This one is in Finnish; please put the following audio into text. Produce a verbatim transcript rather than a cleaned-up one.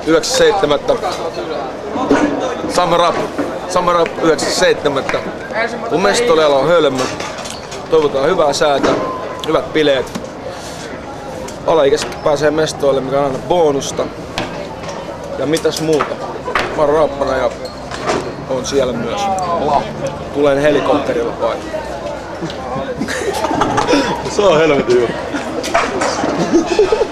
yhdeksäs seitsemättä. Summer Up. Summer Up yhdeksäs seitsemättä. Kun mestoleilla on hölmö. Toivotaan hyvää säätä, hyvät bileet. Alaikäiset pääsee mestoille, mikä on aina bonusta. Ja mitäs muuta? Mä oon Raappana ja on siellä myös. Tulen helikopterilla vai? Se on helvetin hyvä.